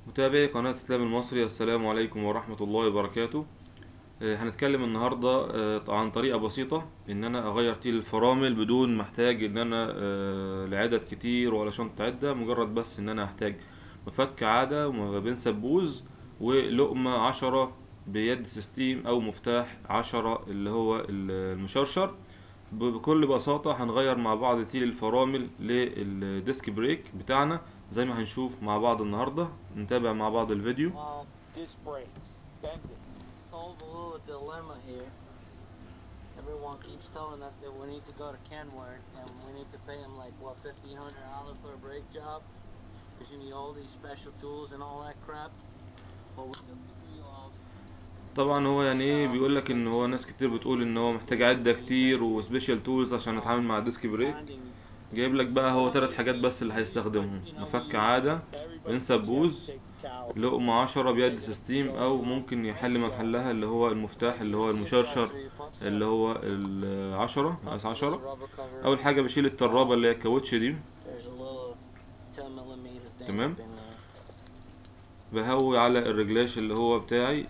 متابعي قناة اسلام المصري، السلام عليكم ورحمة الله وبركاته. هنتكلم النهاردة عن طريقة بسيطة ان انا اغير تيل الفرامل بدون محتاج ان انا لعدد كتير ولا شنطة عدة. مجرد بس ان انا احتاج مفك عادة وما بين سبوز ولقمة 10 بيد سيستيم او مفتاح 10 اللي هو المشرشر. بكل بساطة هنغير مع بعض تيل الفرامل للديسك بريك بتاعنا زي ما هنشوف مع بعض النهاردة. نتابع مع بعض الفيديو. Disc brakes, bendix. Solve a little dilemma here. Everyone keeps telling us that we need to go to Kenworth and we need to pay them like what, $1,500 for a brake job, because you need all these special tools and all that crap. But we took the deal off. طبعا هو يعني ايه بيقول لك ان هو ناس كتير بتقول ان هو محتاج عدة كتير وسبيشال تولز عشان نتعامل مع الديسك بريك. جايب لك بقى هو 3 حاجات بس اللي هيستخدمهم: مفك عادة، انسب بوز، لقمة 10 بيد سيستيم، او ممكن يحل محلها اللي هو المفتاح اللي هو المشرشر اللي هو ال10 مقاس 10. اول حاجة بشيل الترابة اللي هي الكاوتش دي. There's a little 10 millimeter thing تمام. up in there. بهوي على الرجلاش اللي هو بتاعي.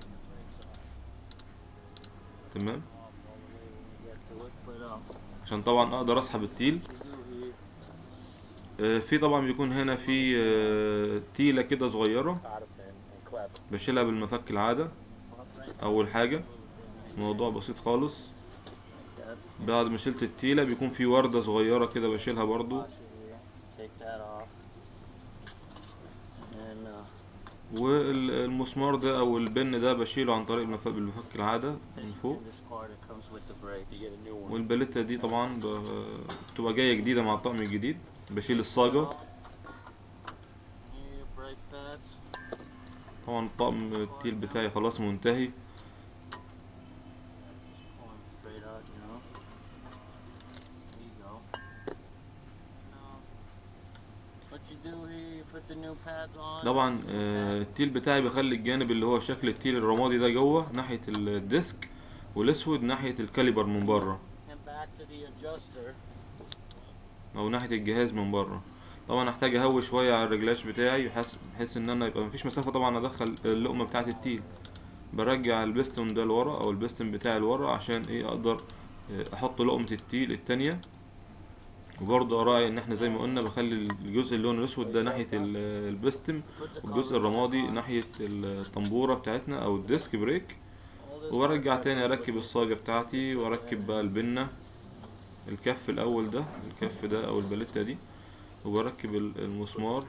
تمام. Get to it, but عشان طبعا اقدر اسحب التيل. what you do here, في طبعا بيكون هنا في تيلة كده صغيرة Out and clever. بشيلها بالمفك العادة. pop right اول حاجة right موضوع بسيط خالص. like that. بعد ما شلت التيلة بيكون في وردة صغيرة كده بشيلها برضو. Washer here. Take that off. And والمسمار ده او البن ده بشيله عن طريق بالمفك العادة من فوق. this cord that comes with the brake. You get a new one. والبلتة دي طبعا بتبقى جاية جديدة مع الطقم الجديد. بشيل الصاجة. Here, brake pads. طبعا الطقم التيل بتاعي خلاص منتهي. Just pull them straight out, you know. There you go. Now, what you do here, you put the new pads on. طبعا التيل بتاعي بخلي الجانب اللي هو شكل التيل الرمادي ده جوه ناحية الديسك، والاسود ناحية الكاليبر من بره And back to the adjuster. او ناحية الجهاز من بره. طبعا هحتاج اهوي شوية على الرجلاش بتاعي بحيث ان انا يبقى مفيش مسافة طبعا ادخل اللقمة بتاعة التيل. برجع البستون ده لورا او البستون بتاعي لورا عشان ايه اقدر احط لقمة التيل التانية. وبرضه اراعي ان احنا زي ما قلنا بخلي الجزء اللون الاسود ده ناحية البستم، والجزء الرمادي ناحية الطنبورة بتاعتنا او الديسك بريك. All this وبرجع تاني اركب الصاجة بتاعتي واركب بقى البنة، الكف الاول ده، الكف ده او البلتة دي، وبركب المسمار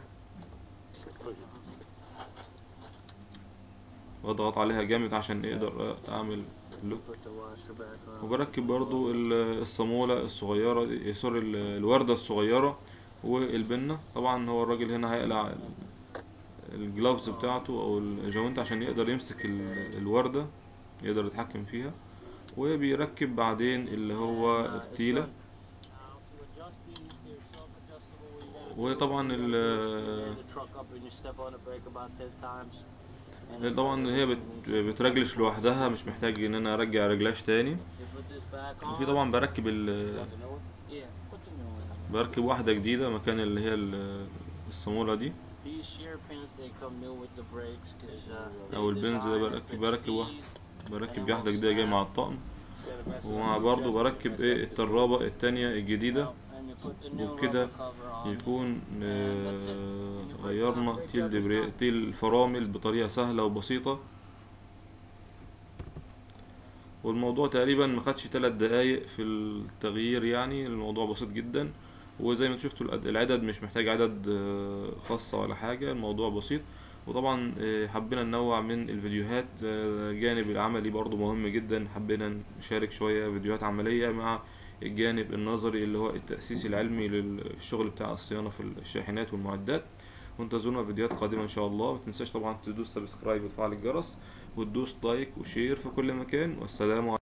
واضغط عليها جامد عشان اقدر اعمل لوك. put the washer back on. وبركب برضو الصامولة الصغيرة دي، سوري الوردة الصغيرة والبنة. طبعا هو الراجل هنا هيقلع الجلافز بتاعته او الجوانت عشان يقدر يمسك الوردة، يقدر يتحكم فيها. وبيركب بعدين اللي هو التيلة. Now to adjust these, they're self-adjustable. What you gotta do وطبعا is you the truck up and you step on the brake about 10 times. And طبعا هي بترجلش لوحدها، مش محتاج ان انا ارجع رجلاش تاني. you put this back وفي on. طبعا بركب The new one? Yeah, put the new one. بركب واحدة جديدة مكان اللي هي الصامولة دي. These shear pins they come new with the brakes because او البنز ده بركب واحدة جديدة جاية مع الطقم. ومع برضو بركب ايه الترابة التانية الجديدة. وبكده يكون غيرنا تيل الفرامل بطريقة سهلة وبسيطة. والموضوع تقريبا مخدش 3 دقايق في التغيير، يعني الموضوع بسيط جدا. وزي ما شفتوا العدد مش محتاج عدد خاصة ولا حاجة، الموضوع بسيط. وطبعا حبينا ننوع من الفيديوهات. الجانب العملي برضو مهم جدا، حبينا نشارك شوية فيديوهات عملية مع الجانب النظري اللي هو التأسيس العلمي للشغل بتاع الصيانة في الشاحنات والمعدات. وانتظرونا في فيديوهات قادمة ان شاء الله. متنساش طبعا تدوس سبسكرايب وتفعل الجرس وتدوس لايك وشير في كل مكان. والسلام عليكم.